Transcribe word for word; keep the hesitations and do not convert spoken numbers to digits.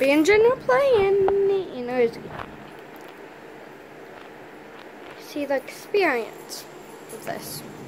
Gabby and Jyn are playing. You know, see the experience of this.